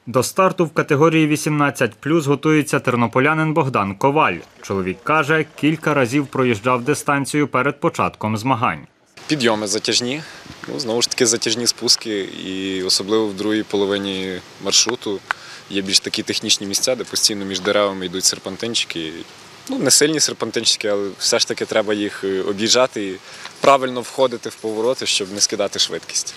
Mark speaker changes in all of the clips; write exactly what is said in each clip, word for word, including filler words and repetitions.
Speaker 1: До старту в категорії вісімнадцять плюс готується тернополянин Богдан Коваль. Чоловік каже, кілька разів проїжджав дистанцію перед початком змагань.
Speaker 2: Підйоми затяжні, ну, знову ж таки затяжні спуски, і особливо в другій половині маршруту є більш такі технічні місця, де постійно між деревами йдуть серпантинчики. Ну, не сильні серпантинчики, але все ж таки треба їх об'їжджати і правильно входити в повороти, щоб не скидати швидкість.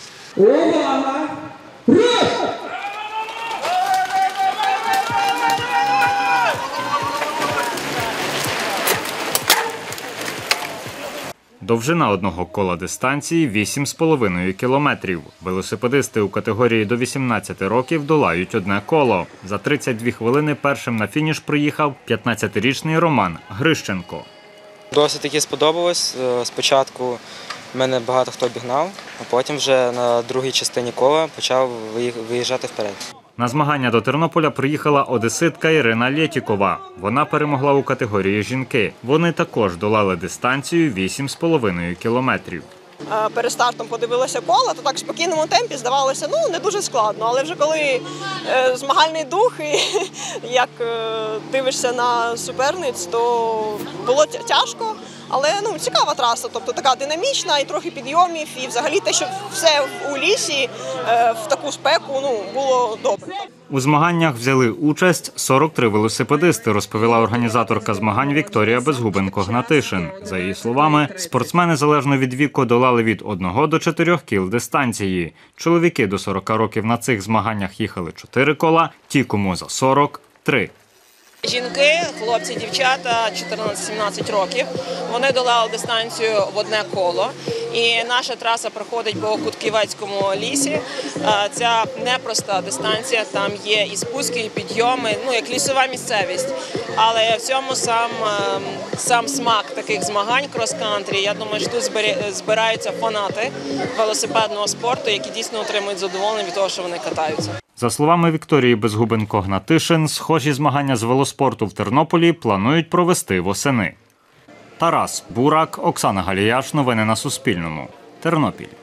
Speaker 1: Довжина одного кола дистанції – вісім з половиною кілометрів. Велосипедисти у категорії до вісімнадцяти років долають одне коло. За тридцять дві хвилини першим на фініш приїхав п'ятнадцятирічний Роман Грищенко.
Speaker 3: Досить таки сподобалось. Спочатку мене багато хто обігнав, а потім вже на другій частині кола почав виїжджати вперед.
Speaker 1: На змагання до Тернополя приїхала одеситка Ірина Лєтікова. Вона перемогла у категорії жінки. Вони також долали дистанцію вісім з половиною кілометрів.
Speaker 4: Перед стартом подивилася кола, то так в спокійному темпі здавалося, ну, не дуже складно. Але вже коли е, змагальний дух і як е, дивишся на суперниць, то було тяжко. Але ну, цікава траса, тобто така динамічна і трохи підйомів. І взагалі те, що все у лісі е, в таку спеку, ну, було добре.
Speaker 1: У змаганнях взяли участь сорок три велосипедисти, розповіла організаторка змагань Вікторія Безгубенко-Гнатишин. За її словами, спортсмени залежно від віку долали від одного до чотирьох кіл дистанції. Чоловіки до сорока років на цих змаганнях їхали чотири кола, ті, кому за сорок – три.
Speaker 5: Жінки, хлопці, дівчата чотирнадцять-сімнадцять років, вони долали дистанцію в одне коло. І наша траса проходить по Кутківецькому лісі. Ця непроста дистанція, там є і спуски, і підйоми, ну як лісова місцевість. Але в цьому сам, сам смак таких змагань крос-кантрі. Я думаю, що тут збираються фанати велосипедного спорту, які дійсно отримують задоволення від того, що вони катаються.
Speaker 1: За словами Вікторії Безгубенко-Гнатишин, схожі змагання з велоспорту в Тернополі планують провести восени. Тарас Бурак, Оксана Галіяш. Новини на Суспільному. Тернопіль.